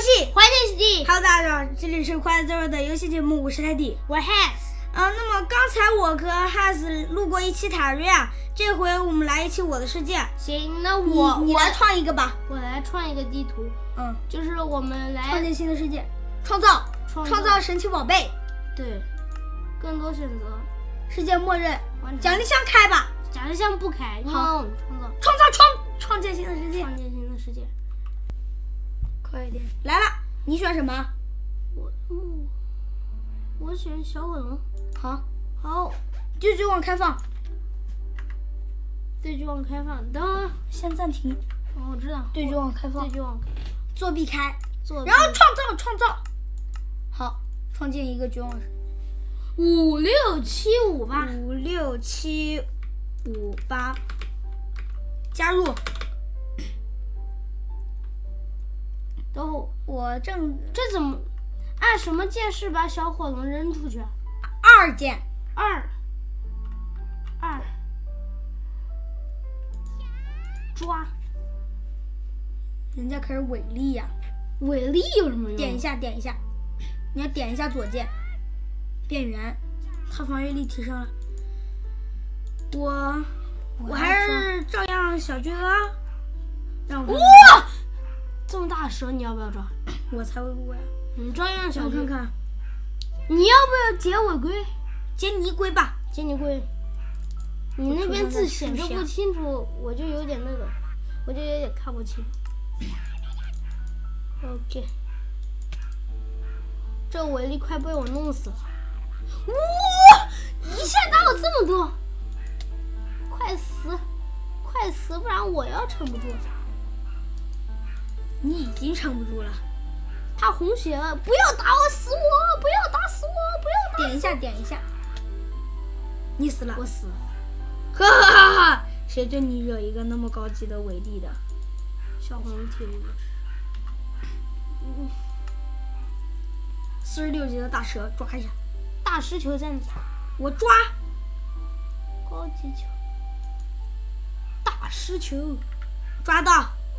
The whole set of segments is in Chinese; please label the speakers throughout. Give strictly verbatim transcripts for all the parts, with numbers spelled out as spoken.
Speaker 1: 戏，
Speaker 2: 欢迎你。
Speaker 1: Hello， 大家好，这里是快乐自由的游戏节目，我是泰迪，
Speaker 2: 我是 Has。
Speaker 1: 嗯、呃，那么刚才我和 Has 录过一期塔瑞亚，这回我们来一期我的世界。
Speaker 2: 行，那我
Speaker 1: 你你来创一个吧。
Speaker 2: 我来创一个地图。
Speaker 1: 嗯，
Speaker 2: 就是我们来
Speaker 1: 创建新的世界，创造
Speaker 2: 创
Speaker 1: 创造神奇宝贝。
Speaker 2: 对，更多选择。
Speaker 1: 世界末日，奖励箱开吧。
Speaker 2: 奖励箱不开，因为我们创造
Speaker 1: 创造创创建新的世界，
Speaker 2: 创建新的世界。
Speaker 1: 快一点，来了，你选什么？
Speaker 2: 我嗯，我选小火龙。
Speaker 1: 好，
Speaker 2: 好，
Speaker 1: 对局网开放，
Speaker 2: 对局网开放，等
Speaker 1: 先暂停。
Speaker 2: 哦，我知道，
Speaker 1: 对局网开放，
Speaker 2: 对局网
Speaker 1: 作弊开，
Speaker 2: 做，
Speaker 1: 然后创造创造，好，创建一个局网。
Speaker 2: 五六七五八，
Speaker 1: 五六七五八，加入。
Speaker 2: 等会
Speaker 1: 我正
Speaker 2: 这怎么按什么键是把小火龙扔出去？
Speaker 1: 二键，
Speaker 2: 二二抓，
Speaker 1: 人家可是伟力呀、
Speaker 2: 啊，伟力有什么用？
Speaker 1: 点一下，点一下，你要点一下左键，变圆，它防御力提升了。我我还是照样小巨鳄，让我
Speaker 2: 哇，这么大蛇你要不要抓？
Speaker 1: 我才会不呀。
Speaker 2: 你照样小巨，
Speaker 1: 我看看，
Speaker 2: 你要不要捡尾龟？
Speaker 1: 捡泥龟吧，
Speaker 2: 捡泥龟。你那边字显示不清楚，我就有点那个，我就有点看不清。OK， 这伟力快被我弄死了！哇，一下打我这么多，快死，快死，不然我要撑不住。
Speaker 1: 你已经撑不住了。
Speaker 2: 他红血了，不要打我死我，不要打死我，不要打死我。
Speaker 1: 点一下，点一下，你死了，
Speaker 2: 我死了。
Speaker 1: 哈哈哈哈！谁对你惹一个那么高级的伟力的？
Speaker 2: 小红体力
Speaker 1: 嗯，四十六级的大蛇抓一下。
Speaker 2: 大石球在哪？
Speaker 1: 我抓。
Speaker 2: 高级球。大石球，
Speaker 1: 抓到。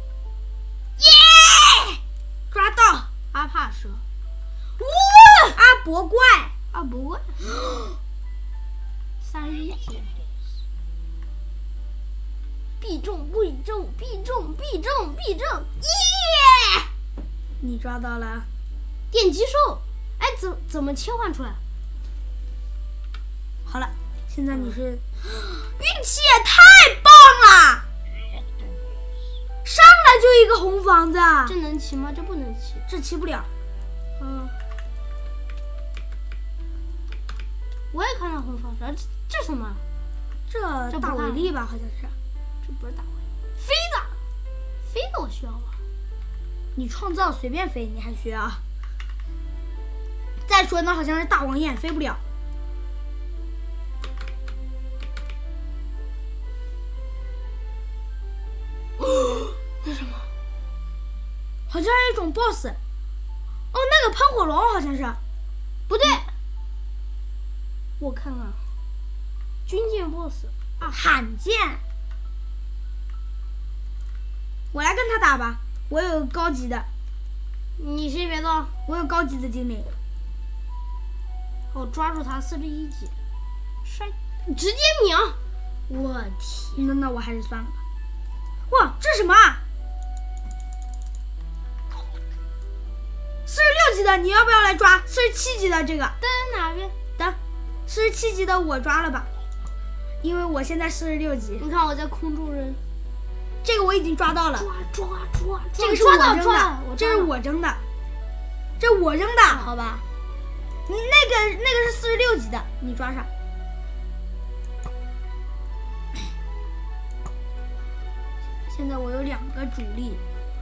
Speaker 1: 耶！抓到。
Speaker 2: 阿帕蛇。
Speaker 1: 哇！阿伯怪。
Speaker 2: 阿伯怪。三十一级。必中必中必中必中必中！耶！
Speaker 1: 你抓到了。
Speaker 2: 电击兽，哎，怎怎么切换出来？
Speaker 1: 好了，现在你是运气也太棒了，上来就一个红房子。
Speaker 2: 这能骑吗？这不能骑，
Speaker 1: 这骑不了。
Speaker 2: 嗯，我也看到红房子，这这什么？
Speaker 1: 这大伟力吧，好像是。
Speaker 2: 这不是大伟力，飞的，飞的我需要吗？
Speaker 1: 你创造随便飞，你还需要？再说那好像是大王眼，飞不了。
Speaker 2: 为什么？
Speaker 1: 好像是一种 boss。哦，那个喷火龙好像是。
Speaker 2: 不对。我看看。军舰 boss
Speaker 1: 啊，罕见。我来跟他打吧，我有高级的。
Speaker 2: 你先别动，
Speaker 1: 我有高级的精灵。
Speaker 2: 我抓住他四十一级，摔，直接秒！我天，
Speaker 1: 那那我还是算了吧。哇，这是什么啊？四十六级的，你要不要来抓？四十七级的这个，
Speaker 2: 在哪边？
Speaker 1: 等，四十七级的我抓了吧，因为我现在四十六级。
Speaker 2: 你看我在空中扔，
Speaker 1: 这个我已经抓到了。
Speaker 2: 抓抓抓！
Speaker 1: 这个是我扔
Speaker 2: 的，
Speaker 1: 这是我扔的，这是我扔的，好吧？你那个那个是四十六级的，你抓上。现在我有两个主力。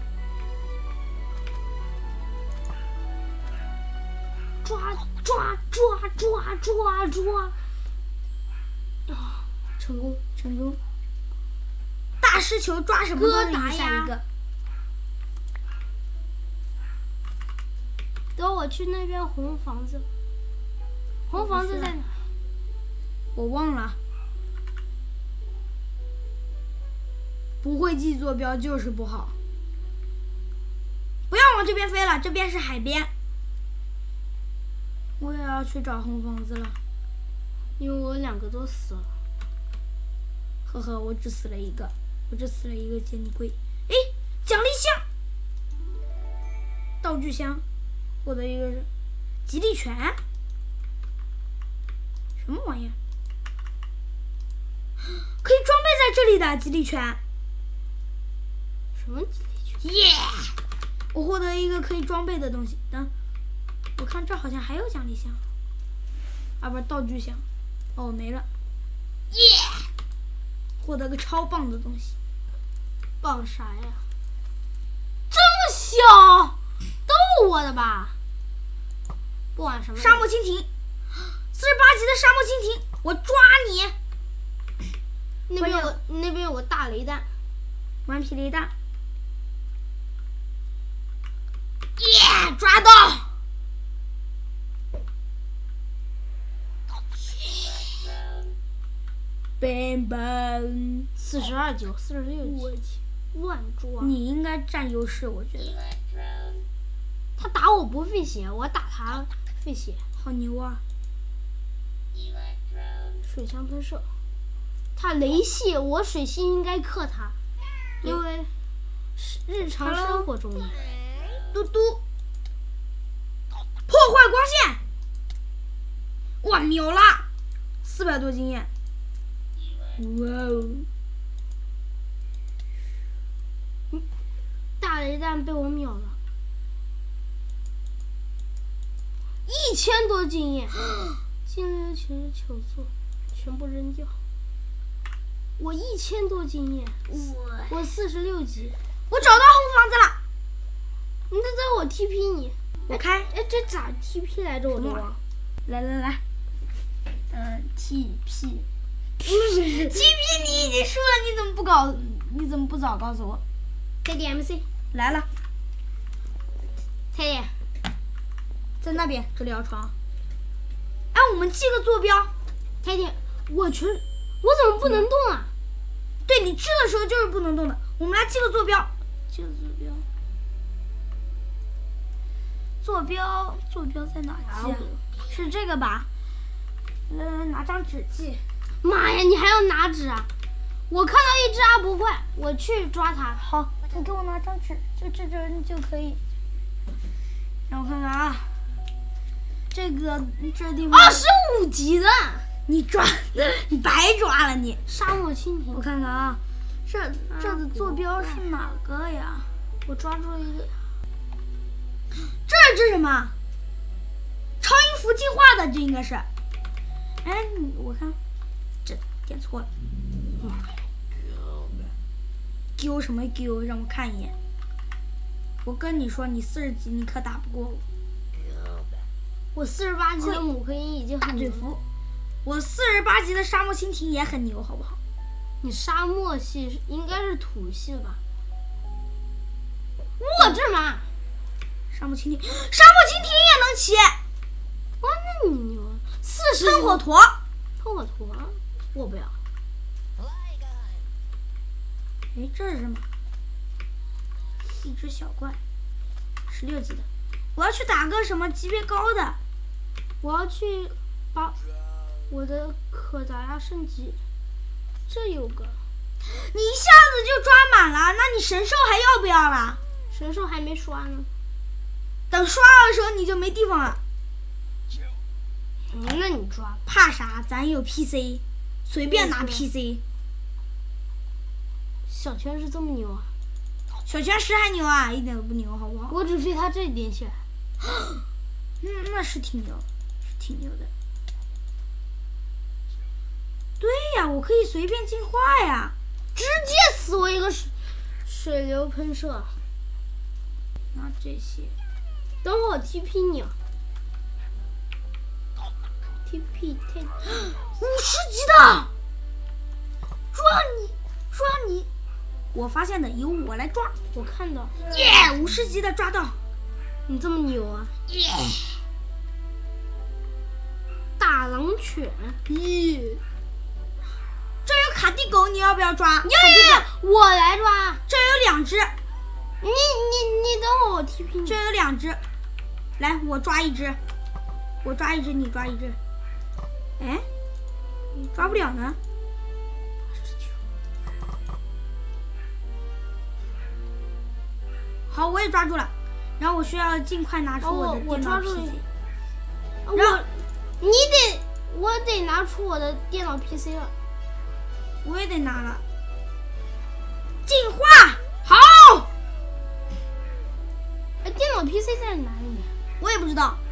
Speaker 2: 抓抓抓抓抓抓！啊，成功
Speaker 1: 成功！大师球抓什么都是一下一个。
Speaker 2: 等我去那边红房子。红房子在哪？
Speaker 1: 我忘了。不会记坐标就是不好。不要往往这边飞了，这边是海边。我也要去找红房子了，
Speaker 2: 因为我两个都死了。
Speaker 1: 呵呵，我只死了一个，我只死了一个金龟。哎，奖励箱，道具箱，获得一个吉利犬，什么玩意儿？可以装备在这里的吉利犬。
Speaker 2: 什么吉利犬？
Speaker 1: 耶！我获得一个可以装备的东西。等，我看这好像还有奖励箱，啊不，道具箱。哦，没了。耶！获得个超棒的东西。
Speaker 2: 棒啥呀？这么小，都我的吧？不管什么。
Speaker 1: 沙漠蜻蜓，四十八级的沙漠蜻蜓，我抓你！
Speaker 2: 那边有那边有个大雷弹，
Speaker 1: 顽皮雷弹。耶，抓到！棒棒，
Speaker 2: 四十二级，四十六级，乱抓。
Speaker 1: 你应该占优势，我觉得。
Speaker 2: 他打我不费血，我打他费血。
Speaker 1: 好牛啊！
Speaker 2: 水枪喷射，他雷系，我水系应该克他，因为日常生活中的。
Speaker 1: 嘟嘟，破坏光线，哇，秒了，四百多经验。哇哦！
Speaker 2: 大雷弹被我秒了，一千多经验，经验全是糗作，全部扔掉。我一千多经验，我我四十六级，
Speaker 1: 我找到红房子了。
Speaker 2: 你再在我 T P 你，
Speaker 1: 我开。
Speaker 2: 哎，这咋 T P 来着？我都忘。
Speaker 1: 来来来，嗯 ，T P。T P 你已经说了，你怎么不搞？你怎么不早告诉我？
Speaker 2: 泰迪 M C
Speaker 1: 来了，
Speaker 2: 泰迪
Speaker 1: 在那边，这里有床。哎，我们记个坐标。
Speaker 2: 泰迪，我全，我怎么不能动啊？
Speaker 1: 嗯、对你掷的时候就是不能动的。我们来记个坐标，记个坐标。坐标，坐标在哪记啊？是这个吧？来来，拿张纸记。
Speaker 2: 妈呀，你还要拿纸啊？我看到一只阿不快，我去抓它。
Speaker 1: 好，你给我拿张纸，就这张就可以。让我看看啊，这个这地方
Speaker 2: 二十五级的，
Speaker 1: 你抓，你白抓了你。
Speaker 2: 沙漠蜻蜓，
Speaker 1: 我看看啊，这这的坐标是哪个呀？
Speaker 2: 我抓住了一个。
Speaker 1: 这是什么？超音符进化的，这应该是。哎，我看。这点错了，丢什么丢？让我看一眼。我跟你说，你四十级你可打不过我。
Speaker 2: 我四十八级的母克鹰已经很
Speaker 1: 牛服，我四十八级的沙漠蜻蜓也很牛，好不好？
Speaker 2: 你沙漠系应该是土系吧？我这嘛，
Speaker 1: 沙漠蜻蜓，沙漠蜻蜓也能骑。
Speaker 2: 哇，那你牛！四十
Speaker 1: 喷火驼，
Speaker 2: 喷火驼。我不要。
Speaker 1: 哎，这是什么？一只小怪，十六级的。我要去打个什么级别高的？
Speaker 2: 我要去把我的可达鸭升级。这有个。
Speaker 1: 你一下子就抓满了，那你神兽还要不要了？
Speaker 2: 神兽还没刷呢。
Speaker 1: 等刷的时候你就没地方了。
Speaker 2: 嗯，那你抓。
Speaker 1: 怕啥？咱有 P C。随便拿 P C，
Speaker 2: 小泉是这么牛啊？
Speaker 1: 小泉石还牛啊，一点都不牛，好不好？
Speaker 2: 我只费他这点血。
Speaker 1: 嗯，那是挺牛，是挺牛的。对呀，我可以随便进化呀，
Speaker 2: 直接死我一个水水流喷射。
Speaker 1: 拿这些，
Speaker 2: 等会我 T P 你。T P 太。
Speaker 1: 五十级的，抓你，抓你！我发现的，由我来抓。
Speaker 2: 我看到，
Speaker 1: 耶，五十级的抓到，
Speaker 2: 你这么牛啊！
Speaker 1: 耶，
Speaker 2: 大狼犬，
Speaker 1: 咦，这有卡蒂狗，你要不要抓？
Speaker 2: 要要要，我来抓。
Speaker 1: 这有两只，
Speaker 2: 你你你等会儿，我 T P 你。
Speaker 1: 这有两只，来，我抓一只，我抓一只，你抓一只。哎，抓不了呢。好，我也抓住了。然后我需要尽快拿出我的电脑 P C。
Speaker 2: 我，你得，我得拿出我的电脑 P C 了。
Speaker 1: 我也得拿了。进化好。
Speaker 2: 哎，电脑 P C 在哪里？
Speaker 1: 我也不知道。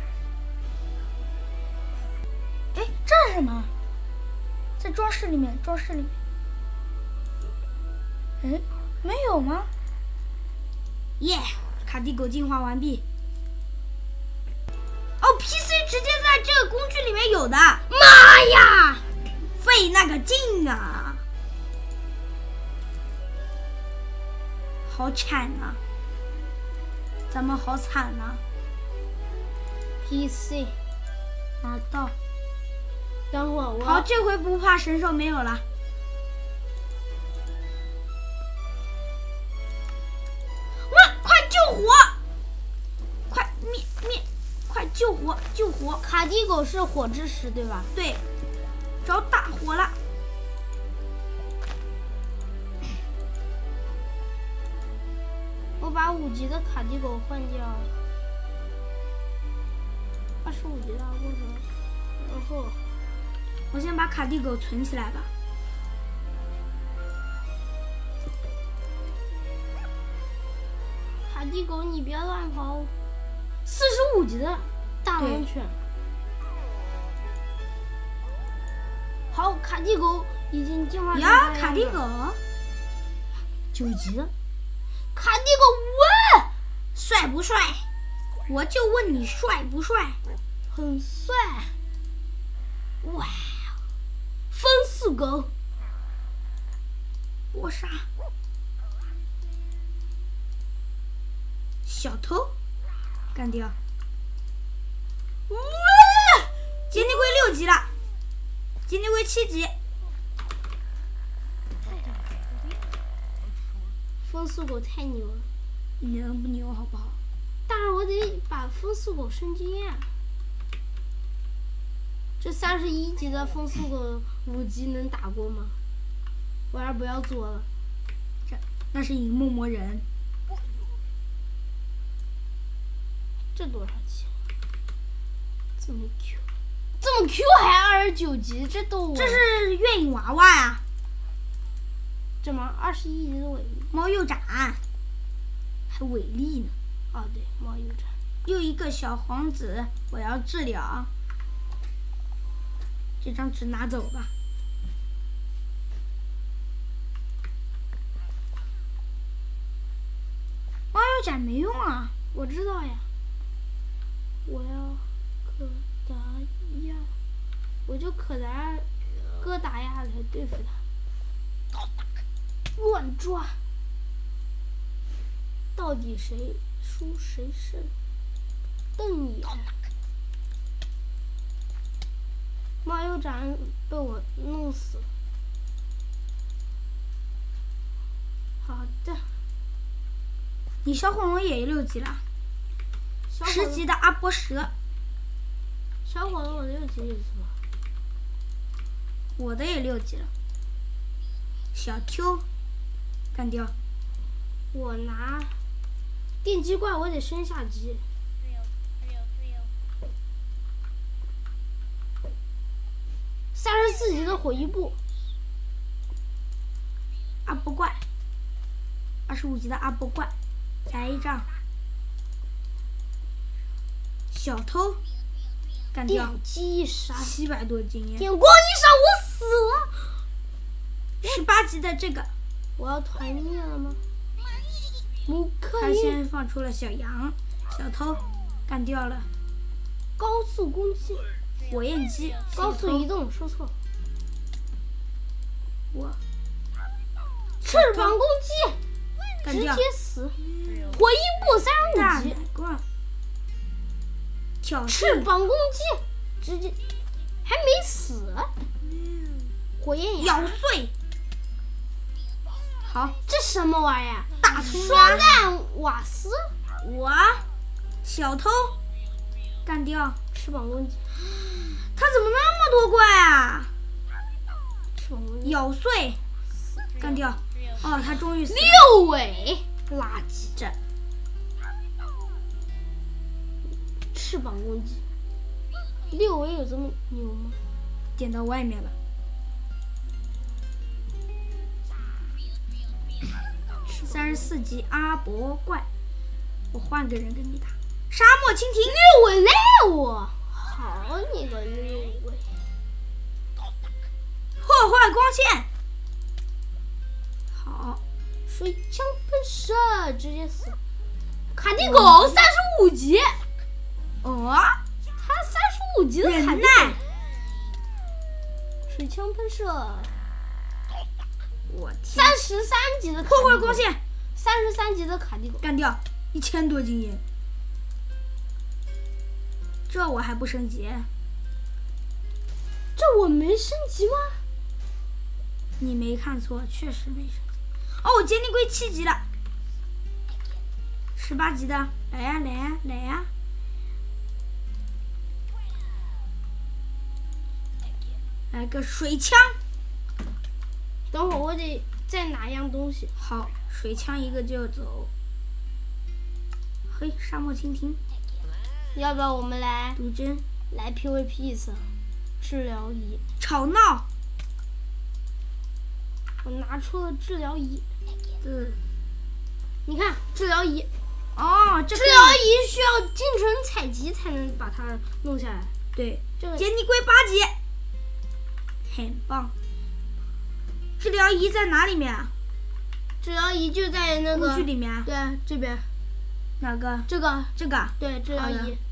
Speaker 1: 哎，这是什么？在装饰里面，装饰里面。哎，没有吗？耶、yeah, 卡蒂狗进化完毕。哦 ，P C 直接在这个工具里面有的。
Speaker 2: 妈呀！
Speaker 1: 费那个劲啊！好惨啊！咱们好惨啊
Speaker 2: ！P C
Speaker 1: 拿到。
Speaker 2: 等会儿我。
Speaker 1: 好，这回不怕神兽没有了。救火！快灭灭！快救火！救火！
Speaker 2: 卡蒂狗是火之石对吧？
Speaker 1: 对，着大火了。
Speaker 2: 我把五级的卡蒂狗换掉，二十五级的阿波蛇，然后
Speaker 1: 我先把卡蒂狗存起来吧。
Speaker 2: 卡蒂狗，你别乱跑！四十五级的大狼犬。好，卡蒂狗已经进化成
Speaker 1: 呀，卡蒂狗，
Speaker 2: 九级的。卡蒂狗，喂，
Speaker 1: 帅不帅？我就问你帅不帅？
Speaker 2: 很帅。哇，风速狗，
Speaker 1: 我杀。小偷，干掉！哇！杰尼龟六级了，杰尼龟七级。
Speaker 2: 风速狗太牛了，
Speaker 1: 你能不牛好不好？
Speaker 2: 但是我得把风速狗升经验。这三十一级的风速狗五级能打过吗？我还是不要做了。
Speaker 1: 这那是银幕魔人。
Speaker 2: 这多少钱？这么 Q， 这么 Q 还二十九级，这都
Speaker 1: 这是月影娃娃呀、啊。
Speaker 2: 这么二十一级的尾力，
Speaker 1: 猫鼬斩，还尾力呢。
Speaker 2: 哦，对，猫鼬斩。
Speaker 1: 又一个小皇子，我要治疗。这张纸拿走吧。猫鼬斩没用啊。
Speaker 2: 我知道呀。我要可达亚，我就可达哥达亚来对付他。乱抓，到底谁输谁胜？瞪眼。猫鼬斩被我弄死了。好的。
Speaker 1: 你小火龙也六级了。十级的阿波蛇。
Speaker 2: 小火龙我六级也是吧？
Speaker 1: 我的也六级了。小 Q， 干掉。
Speaker 2: 我拿电击怪，我得升下级。三十四级的火翼步。
Speaker 1: 阿波怪。二十五级的阿波怪，来一仗。小偷，干掉。
Speaker 2: 电击杀，
Speaker 1: 七百多经验。
Speaker 2: 电光一闪，我死了。
Speaker 1: 十八级的这个，
Speaker 2: 我要团灭了吗？姆克
Speaker 1: 他先放出了小羊，小偷，干掉了。
Speaker 2: 高速攻击，
Speaker 1: 火焰鸡，
Speaker 2: 高速移动，说错。
Speaker 1: 我。
Speaker 2: 翅膀攻击，直接死。火翼步三十五级。
Speaker 1: 挑
Speaker 2: 翅膀攻击，直接还没死。火焰
Speaker 1: 咬碎。好，
Speaker 2: 这什么玩意儿？
Speaker 1: 大大葱
Speaker 2: 双
Speaker 1: 呀！
Speaker 2: 弹瓦斯，
Speaker 1: 我小偷干掉。
Speaker 2: 翅膀攻击，
Speaker 1: 他怎么那么多怪啊？
Speaker 2: 翅膀攻击，
Speaker 1: 咬碎，干掉。哦，他终于死了。
Speaker 2: 六尾垃圾
Speaker 1: 这
Speaker 2: 翅膀攻击，六尾有这么牛吗？
Speaker 1: 点到外面了。三十四级阿伯怪，我换个人跟你打。沙漠蜻蜓，
Speaker 2: 六尾累我，好你个六尾！
Speaker 1: 破坏光线。好，
Speaker 2: 水枪喷射，直接死。卡蒂狗三十五级，
Speaker 1: 哦，
Speaker 2: 他三十五级的
Speaker 1: 忍
Speaker 2: 卡蒂
Speaker 1: 耐
Speaker 2: 狗。水枪喷射，
Speaker 1: 我天！
Speaker 2: 三十三级的卡蒂
Speaker 1: 破
Speaker 2: 狗
Speaker 1: 坏光线，
Speaker 2: 三十三级的卡蒂狗，
Speaker 1: 干掉，一千多经验。这我还不升级？
Speaker 2: 这我没升级吗？
Speaker 1: 你没看错，确实没升级。哦，杰尼龟七级了，十八级的，来呀来呀来呀！来个水枪，
Speaker 2: 等会儿我得再拿样东西。
Speaker 1: 好，水枪一个就走。嘿，沙漠蜻蜓，
Speaker 2: 要不要我们来
Speaker 1: 毒针，
Speaker 2: 来 P V P 一次？治疗仪，
Speaker 1: 吵闹，
Speaker 2: 我拿出了治疗仪。
Speaker 1: 嗯，
Speaker 2: 你看治疗仪，
Speaker 1: 哦，这个
Speaker 2: 治疗仪需要精纯采集才能把它弄下来。
Speaker 1: 对，
Speaker 2: 这个
Speaker 1: 杰尼龟八级，很棒。治疗仪在哪里面啊？
Speaker 2: 治疗仪就在那个
Speaker 1: 工具里面啊？
Speaker 2: 对，这边
Speaker 1: 哪个？
Speaker 2: 这个
Speaker 1: 这个？
Speaker 2: 对治疗
Speaker 1: 好的
Speaker 2: 仪，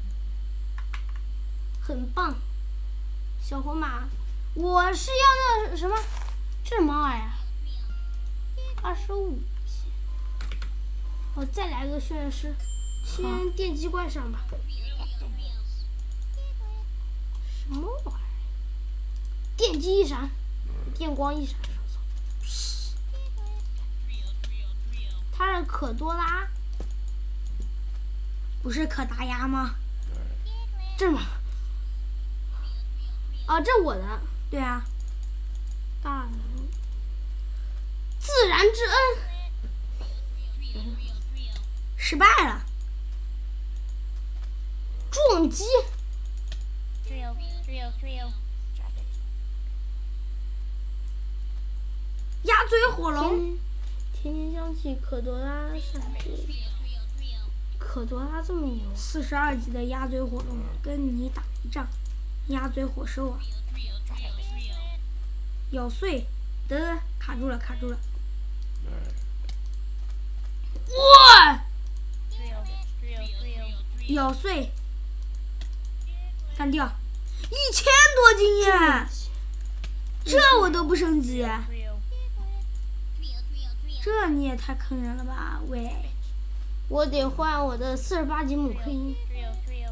Speaker 2: 很棒。小红马，我是要那什么，这什么玩意儿？二十五级。我再来个渲染师，先电击怪上吧。什么玩意儿？电击一闪，电光一闪，他是可多拉，
Speaker 1: 不是可达鸭吗？
Speaker 2: 这是吗？啊，这我的
Speaker 1: 对啊，
Speaker 2: 大人，自然之恩，
Speaker 1: 失败了。
Speaker 2: 撞击，
Speaker 3: Drill, drill, drill. Drop it.
Speaker 1: 鸭嘴火龙，
Speaker 2: 天天香气可多拉闪电，可多拉这么牛，
Speaker 1: 四十二级的鸭嘴火龙，跟你打一仗。鸭嘴火兽啊，咬碎，得得，卡住了，卡住了。哇！
Speaker 3: Drill, drill, drill.
Speaker 1: 咬碎，干掉，一千多经验，这我都不升级，
Speaker 3: Drill. Drill, drill, drill.
Speaker 1: 这你也太坑人了吧，喂！
Speaker 2: 我得换我的四十八级母克音，
Speaker 3: Drill, drill.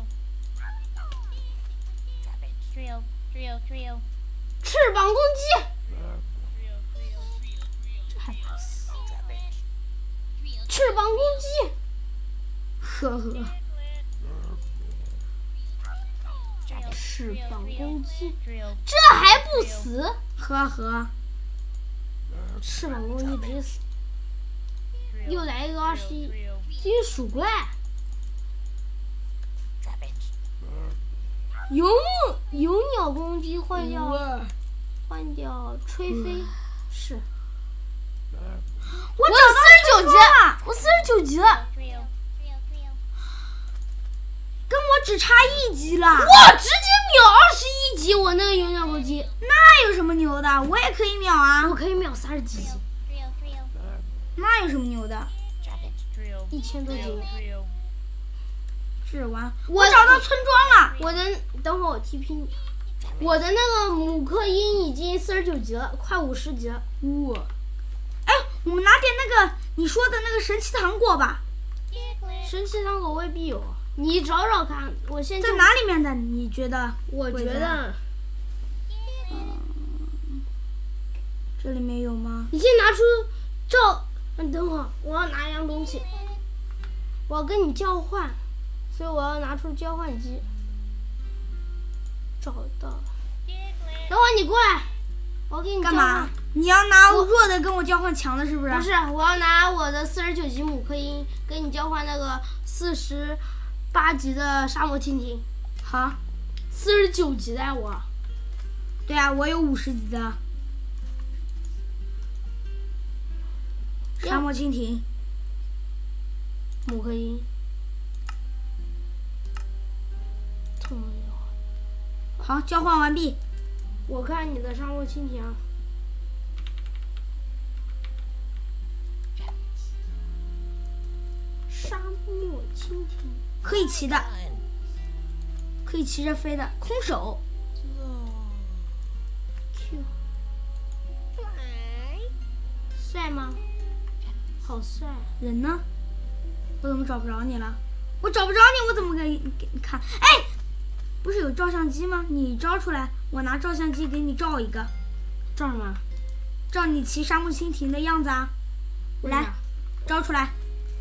Speaker 3: Drop it. Drill, drill, drill.
Speaker 2: 翅膀攻击，
Speaker 3: Drill, drill, drill, drill.
Speaker 2: 这还不死，
Speaker 3: Drop it.
Speaker 2: 翅膀攻击，
Speaker 1: 呵呵，
Speaker 2: 翅膀攻击，
Speaker 3: Drill.
Speaker 2: 这还不死，
Speaker 1: 呵呵，
Speaker 2: 翅膀攻击直接死，
Speaker 3: Drill.
Speaker 2: 又来一个二十一，
Speaker 3: Drill.
Speaker 2: 金属怪，
Speaker 3: Drop it.
Speaker 2: 有有鸟攻击换掉
Speaker 1: 我
Speaker 2: 换掉吹飞，是
Speaker 1: 我
Speaker 2: 我
Speaker 1: 找到
Speaker 2: 四十九级
Speaker 1: 了，
Speaker 2: 我四十九级了，
Speaker 3: Drill. Drill, drill.
Speaker 1: 跟我只差一级了。
Speaker 2: 我直接秒二十一级，我那个有鸟攻击，
Speaker 1: 那有什么牛的？我也可以秒啊
Speaker 2: 我。可以秒三十几级，
Speaker 3: Drill, drill.
Speaker 1: 那有什么牛的？
Speaker 3: Drop it. Drill.
Speaker 2: 一千多级。
Speaker 3: Drill, drill.
Speaker 1: 是完，
Speaker 2: 我
Speaker 1: 我找到村庄了。
Speaker 2: 我的等会儿我 T P 你，我的那个母克音已经四十九级了，快五十级了。
Speaker 1: 哇！哎，我们拿点那个你说的那个神奇糖果吧，
Speaker 2: 神奇糖果未必有，你找找看。我现在
Speaker 1: 在哪里面的？你觉得？
Speaker 2: 我觉得
Speaker 1: 这里面有吗？
Speaker 2: 你先拿出照你等会儿，我要拿一样东西，我要跟你交换，所以我要拿出交换机。找到了，等会儿你过来，我给你
Speaker 1: 干
Speaker 2: 交换
Speaker 1: 嘛？你要拿弱的跟我交换强的，是不是？
Speaker 2: 不是，我要拿我的四十九级姆克因跟你交换那个四十八级的沙漠蜻蜓。
Speaker 1: 好。
Speaker 2: 四十九级的我。
Speaker 1: 对啊，我有五十级的沙漠蜻蜓。
Speaker 2: 姆克因。
Speaker 1: 好，交换完毕。
Speaker 2: 我看你的沙漠蜻蜓。沙漠蜻蜓
Speaker 1: 可以骑的，可以骑着飞的空手。
Speaker 2: Q， 帅吗？好帅。
Speaker 1: 人呢？我怎么找不着你了？我找不着你，我怎么给你给你看？哎，不是有照相机吗？你照出来，我拿照相机给你照一个。
Speaker 2: 照什么？
Speaker 1: 照你骑沙漠蜻蜓的样子啊！来，照出来。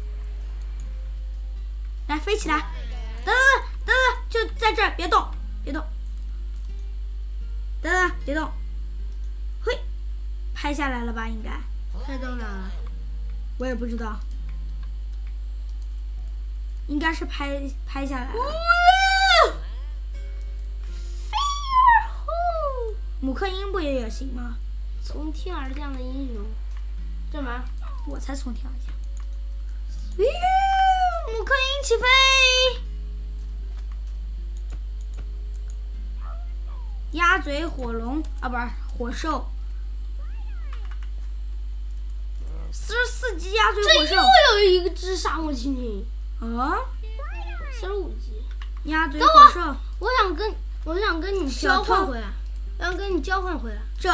Speaker 1: 来，飞起来！等等等等，就在这儿，别动，别动。等等，别动。嘿，拍下来了吧？应该。
Speaker 2: 拍到哪了？
Speaker 1: 我也不知道。应该是拍拍下来了。姆克因不也也行吗？
Speaker 2: 从天而降的英雄，干嘛？
Speaker 1: 我才从天而降。姆克因起飞！鸭嘴火龙啊，不是火兽。四十四级鸭嘴火兽。
Speaker 2: 这又有一只沙漠蜻蜓。
Speaker 1: 啊？
Speaker 2: 四十五级。
Speaker 1: 鸭嘴火兽。
Speaker 2: 我想跟我想跟你交换回来，我想跟你交换回来。
Speaker 1: 这。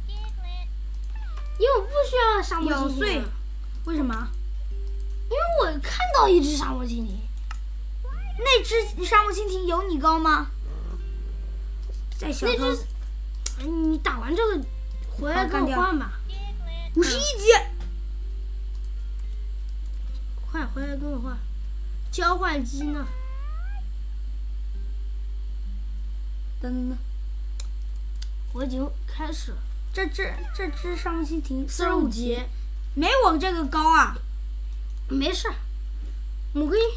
Speaker 2: 因为我不需要沙漠蜻蜓。
Speaker 1: 为什么？
Speaker 2: 因为我看到一只沙漠蜻蜓。
Speaker 1: 那只沙漠蜻蜓有你高吗？在小偷。
Speaker 2: 哎，你打完这个回来跟我换吧。
Speaker 1: 五十一级。
Speaker 2: 快回来跟我换。交换机呢？
Speaker 1: 等等等。
Speaker 2: 我已经开始了。
Speaker 1: 这只这只沙漠蜻蜓
Speaker 2: 四十五级，
Speaker 1: 没我这个高啊。
Speaker 2: 没事。母龟。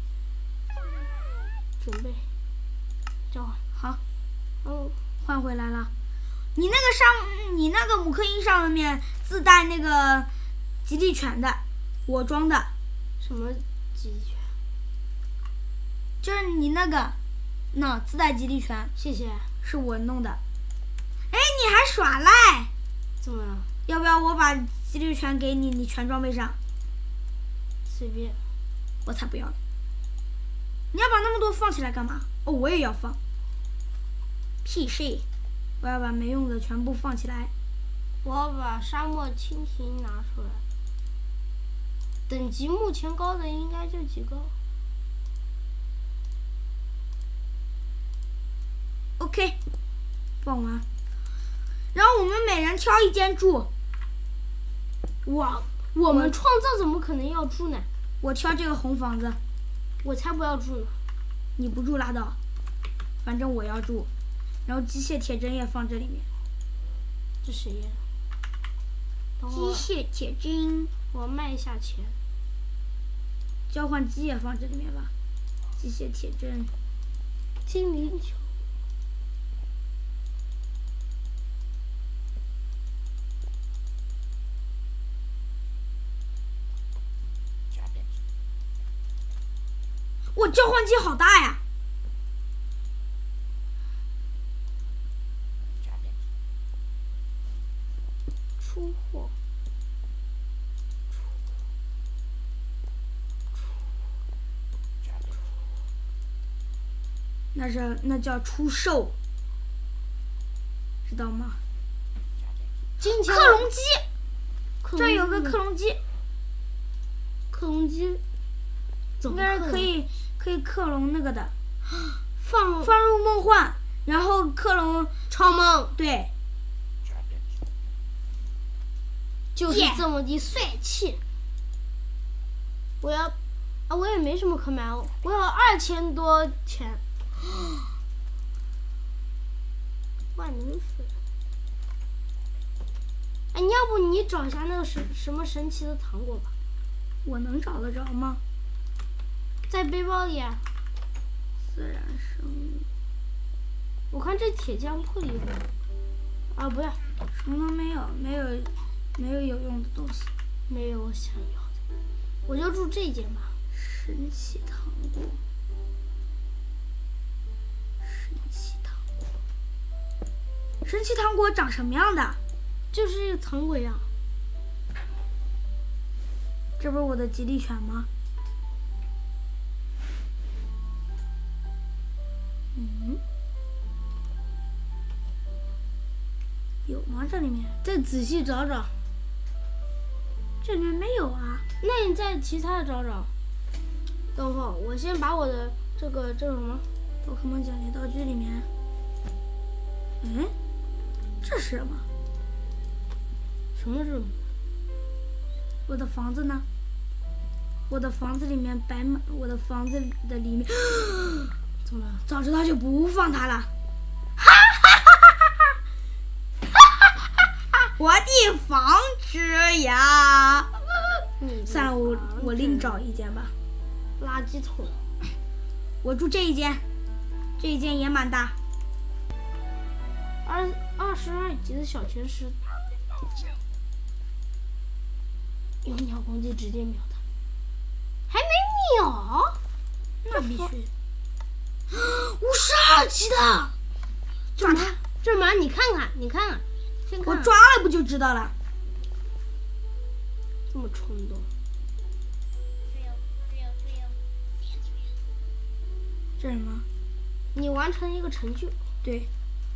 Speaker 2: 准备。交换。
Speaker 1: 好。
Speaker 2: 哦，
Speaker 1: 换回来了。你那个上，你那个姆克因上面自带那个吉利犬的，我装的。
Speaker 2: 什么吉利犬？
Speaker 1: 就是你那个，那自带吉利犬。
Speaker 2: 谢谢。
Speaker 1: 是我弄的。哎，你还耍赖？
Speaker 2: 怎么了？
Speaker 1: 要不要我把吉利犬给你，你全装备上？
Speaker 2: 随便。
Speaker 1: 我才不要呢！你要把那么多放起来干嘛？哦，我也要放。屁事！我要把没用的全部放起来。
Speaker 2: 我要把沙漠蜻蜓拿出来。等级目前高的应该就几个。
Speaker 1: OK， 放完。然后我们每人挑一间住。
Speaker 2: 哇，我们创造怎么可能要住呢？
Speaker 1: 我挑这个红房子。
Speaker 2: 我才不要住呢。
Speaker 1: 你不住拉倒，反正我要住。然后机械铁针也放这里面。
Speaker 2: 这谁呀？
Speaker 1: 机械铁针。
Speaker 2: 我要卖一下钱。
Speaker 1: 交换机也放这里面吧。机械铁针。
Speaker 2: 精灵球。
Speaker 1: 我交换机好大呀！
Speaker 2: 出货。
Speaker 1: 那是那叫出售，知道吗？
Speaker 2: 金钱
Speaker 1: 克隆机，这有个克隆机。
Speaker 2: 克隆机。
Speaker 1: 应该是可以可以克隆那个的，
Speaker 2: 放
Speaker 1: 放入梦幻，然后克隆
Speaker 2: 超梦。
Speaker 1: 对，
Speaker 2: 就是这么的帅气。 我要啊，我也没什么可买，我要二千多钱。万能水。哎，你要不你找一下那个什什么神奇的糖果吧？
Speaker 1: 我能找得着吗？
Speaker 2: 在背包里啊。
Speaker 1: 自然生物。
Speaker 2: 我看这铁匠铺里有。啊，不要，
Speaker 1: 什么都没有，没有，没有有用的东西。
Speaker 2: 没有我想要的，我就住这间吧。
Speaker 1: 神奇糖果。神奇糖果。神奇糖果长什么样的？
Speaker 2: 就是一个糖果样。
Speaker 1: 这不是我的吉利犬吗？嗯，有吗？这里面？
Speaker 2: 再仔细找找。
Speaker 1: 这里面没有啊。
Speaker 2: 那你再其他的找找。等会儿，我先把我的这个这个什么
Speaker 1: 宝可梦奖励道具里面，嗯，这是什么？
Speaker 2: 什么是？
Speaker 1: 我的房子呢？我的房子里面摆满，我的房子的里面，
Speaker 2: 怎么了？
Speaker 1: 早知道就不放它了。我的房子呀！算了，我我另找一间吧。
Speaker 2: 垃圾桶。
Speaker 1: 我住这一间，这一间也蛮大。
Speaker 2: 二二十二级的小拳师，有鸟攻击直接秒他，还没秒？
Speaker 1: 那必须。五十二级的，抓他！
Speaker 2: 这马你看看，你看看，先看。
Speaker 1: 我抓了不就知道了？
Speaker 2: 这么冲动。
Speaker 1: 这是什么？
Speaker 2: 你完成一个成就。
Speaker 1: 对。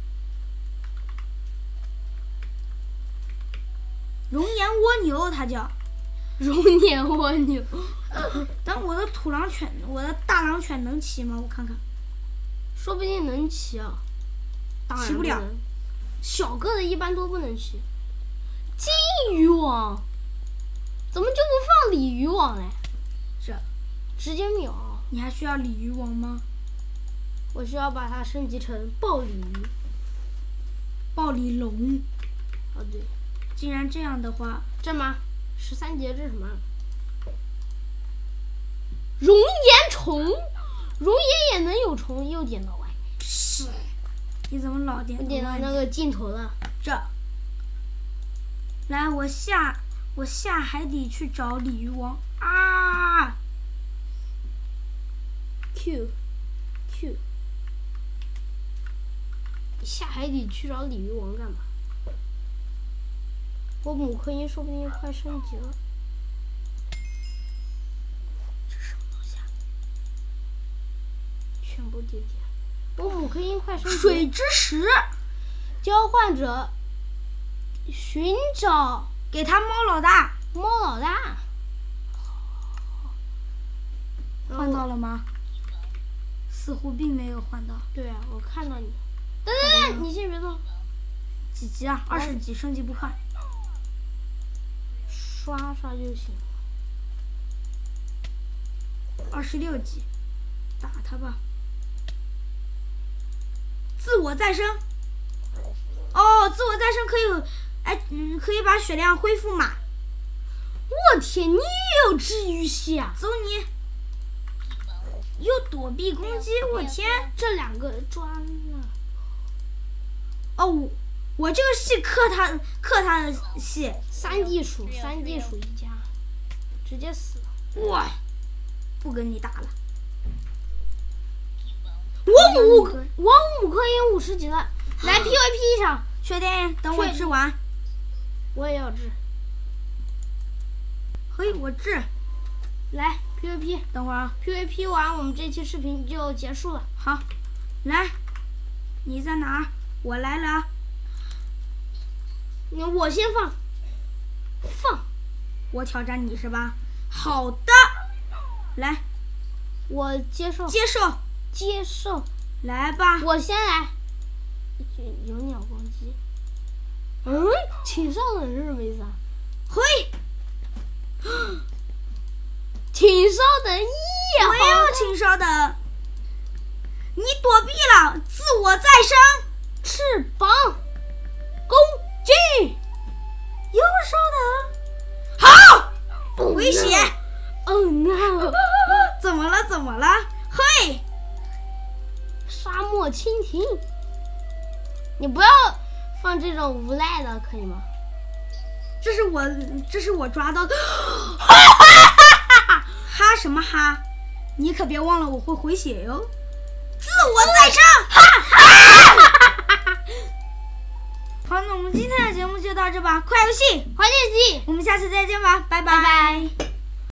Speaker 1: 熔岩蜗牛，它叫。
Speaker 2: 熔岩蜗牛。
Speaker 1: 等我的土狼犬，我的大狼犬能骑吗？我看看。
Speaker 2: 说不定能骑啊。当然
Speaker 1: 骑不了。
Speaker 2: 小个的一般都不能骑。金鱼网，怎么就不放鲤鱼网嘞？
Speaker 1: 这，
Speaker 2: 直接秒。
Speaker 1: 你还需要鲤鱼网吗？
Speaker 2: 我需要把它升级成暴鲤鱼。
Speaker 1: 暴鲤龙。
Speaker 2: 哦对。
Speaker 1: 既然这样的话，
Speaker 2: 这吗？十三节这是什么？熔岩虫，熔岩也能有虫，又点到外面。
Speaker 1: 是。你怎么老点？
Speaker 2: 点到那个尽头了。
Speaker 1: 这。来，我下我下海底去找鲤鱼王啊
Speaker 2: ！Q Q， 下海底去找鲤鱼王干嘛？我母科音说不定快升级了。
Speaker 1: 这是什么东西啊？
Speaker 2: 全部叠叠。我母科音快升级。
Speaker 1: 水之石。
Speaker 2: 交换者。寻找。
Speaker 1: 给他猫老大。
Speaker 2: 猫老大。
Speaker 1: 换到了吗？似乎并没有换到。
Speaker 2: 对啊，我看到你。等等等，你先别动。
Speaker 1: 几级啊？二十级，升级不快。
Speaker 2: 刷刷就行了。
Speaker 1: 二十六级，打他吧。自我再生。哦，自我再生可以，哎，嗯，可以把血量恢复满。
Speaker 2: 我天，你也有治愈系啊！
Speaker 1: 走你。又躲避攻击，我天！
Speaker 2: 这两个抓了。
Speaker 1: 哦，我我这个系克他克他的系。
Speaker 2: 三 D 鼠，三 D 鼠一家，直接死了。
Speaker 1: 哇！不跟你打了。
Speaker 2: 我五我五颗音五十级了，来 P V P 一场。
Speaker 1: 确定？等我治完。
Speaker 2: 我也要治。
Speaker 1: 嘿，我治。
Speaker 2: 来 P V P，
Speaker 1: 等会儿啊
Speaker 2: ，P V P 完我们这期视频就结束了。
Speaker 1: 好，来，你在哪儿？我来了。
Speaker 2: 那我先放。放。
Speaker 1: 我挑战你是吧？好的。来。
Speaker 2: 我接受。
Speaker 1: 接受。
Speaker 2: 接受。
Speaker 1: 来吧。
Speaker 2: 我先来。有鸟攻击。嗯，请上冷日梅萨。
Speaker 1: 嘿。
Speaker 2: 请稍等，耶！
Speaker 1: 我也要请稍等。你躲避了，自我再生。
Speaker 2: 翅膀，攻击！
Speaker 1: 又稍等。好，回血。
Speaker 2: Oh no！
Speaker 1: 怎么了？怎么了？嘿，
Speaker 2: 沙漠蜻蜓，你不要放这种无赖的，可以吗？
Speaker 1: 这是我，这是我抓到的。哈什么哈？你可别忘了我会回血哟。自我再生。好，那我们今天的节目就到这吧。快游戏，
Speaker 2: 滑铁机，
Speaker 1: 我们下次再见吧，拜
Speaker 2: 拜拜。